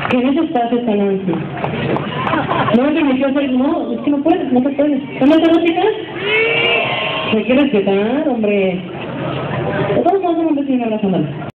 Que en ese espacio está Nancy. No, que me quiero hacer, no, es que no puedes, no te puedes. ¿Dónde están las chicas? Sí. Hay que respetar, hombre. De todos modos, un hombre sin una razón.